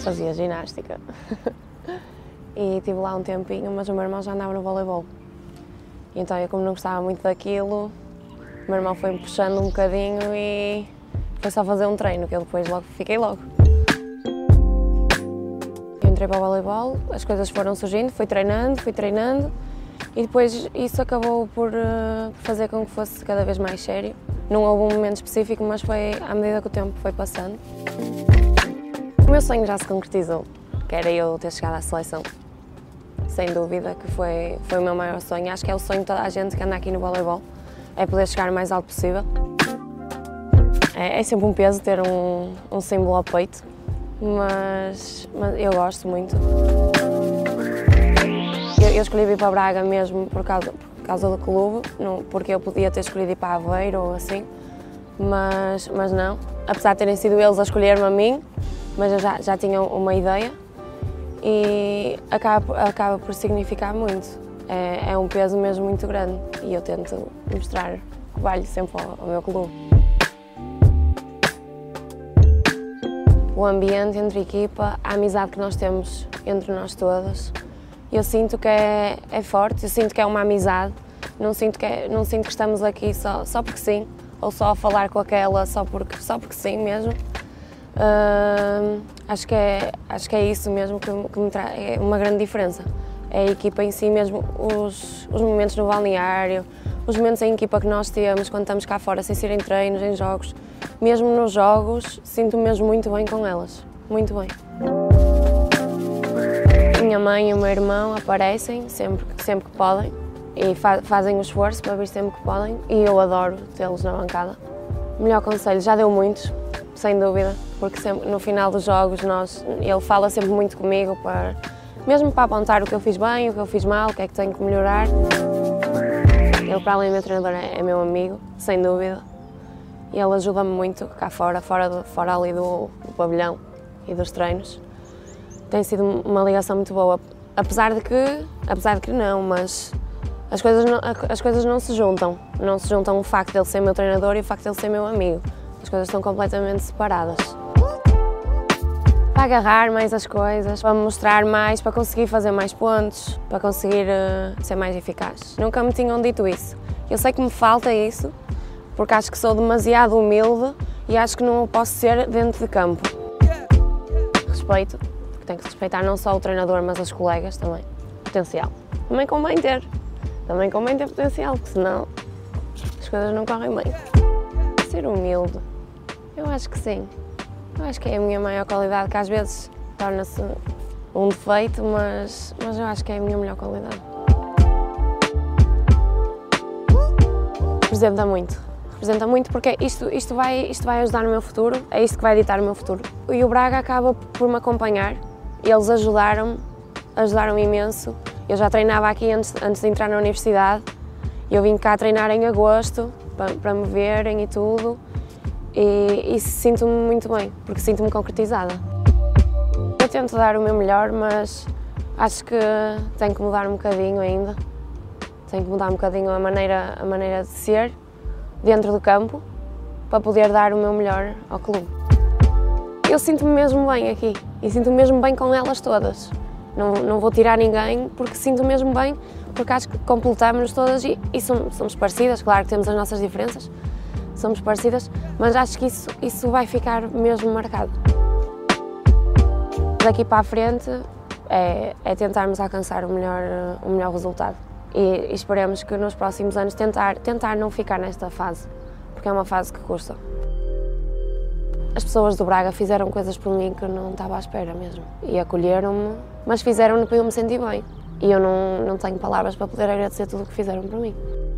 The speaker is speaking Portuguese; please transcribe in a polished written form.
fazia ginástica. E estive lá um tempinho, mas o meu irmão já andava no voleibol. E então eu, como não gostava muito daquilo, o meu irmão foi-me puxando um bocadinho e foi só fazer um treino, que eu depois fiquei logo. Eu entrei para o voleibol, as coisas foram surgindo, fui treinando e depois isso acabou por fazer com que fosse cada vez mais sério. Não houve um momento específico, mas foi à medida que o tempo foi passando. O meu sonho já se concretizou, que era eu ter chegado à seleção. Sem dúvida que foi o meu maior sonho. Acho que é o sonho de toda a gente que anda aqui no voleibol, é poder chegar o mais alto possível. É sempre um peso ter um símbolo ao peito, mas eu gosto muito. Eu escolhi vir para Braga mesmo por causa do clube, porque eu podia ter escolhido ir para Aveiro ou assim, mas não. Apesar de terem sido eles a escolher-me a mim, mas eu já tinha uma ideia e acaba por significar muito. É um peso mesmo muito grande e eu tento mostrar que valho sempre ao meu clube. O ambiente entre a equipa, a amizade que nós temos entre nós todas, eu sinto que é forte, eu sinto que é uma amizade, não sinto que estamos aqui só porque sim, ou só a falar com aquela só porque sim mesmo. Acho que é isso mesmo que me traz, é uma grande diferença. É a equipa em si mesmo, os momentos no balneário, os momentos em equipa que nós temos quando estamos cá fora, sem ser em treinos, em jogos. Mesmo nos jogos, sinto-me mesmo muito bem com elas, muito bem. Minha mãe e o meu irmão aparecem sempre que podem e fazem o esforço para vir sempre que podem e eu adoro tê-los na bancada. O melhor conselho, já deu muitos, sem dúvida, porque sempre, no final dos jogos ele fala sempre muito comigo, mesmo para apontar o que eu fiz bem, o que eu fiz mal, o que é que tenho que melhorar. Ele, para além do meu treinador, é meu amigo, sem dúvida, e ele ajuda-me muito cá fora ali do pavilhão e dos treinos. Tem sido uma ligação muito boa, apesar de que não, mas as coisas não se juntam. Não se juntam o facto de ele ser meu treinador e o facto de ele ser meu amigo. As coisas estão completamente separadas. Para agarrar mais as coisas, para mostrar mais, para conseguir fazer mais pontos, para conseguir ser mais eficaz. Nunca me tinham dito isso. Eu sei que me falta isso, porque acho que sou demasiado humilde e acho que não o posso ser dentro de campo. Respeito, porque tenho que respeitar não só o treinador, mas os colegas também. Potencial. Também convém ter potencial, porque senão as coisas não correm bem. Ser humilde, eu acho que sim. Eu acho que é a minha maior qualidade, que às vezes torna-se um defeito, mas eu acho que é a minha melhor qualidade. Representa muito porque isto vai ajudar no meu futuro, é isto que vai ditar o meu futuro. E o Braga acaba por me acompanhar, eles ajudaram-me imenso. Eu já treinava aqui antes de entrar na universidade, eu vim cá treinar em agosto, para me verem e tudo. E sinto-me muito bem, porque sinto-me concretizada. Eu tento dar o meu melhor, mas acho que tenho que mudar um bocadinho ainda. Tenho que mudar um bocadinho a maneira de ser dentro do campo, para poder dar o meu melhor ao clube. Eu sinto-me mesmo bem aqui, e sinto-me mesmo bem com elas todas. Não vou tirar ninguém, porque sinto-me mesmo bem, porque acho que completamos-nos todas e somos parecidas, claro que temos as nossas diferenças. Somos parecidas, mas acho que isso vai ficar mesmo marcado. Daqui para a frente é tentarmos alcançar o melhor resultado e esperemos que nos próximos anos tentar não ficar nesta fase, porque é uma fase que custa. As pessoas do Braga fizeram coisas por mim que eu não estava à espera mesmo e acolheram-me, mas fizeram-no para eu me sentir bem e eu não tenho palavras para poder agradecer tudo o que fizeram por mim.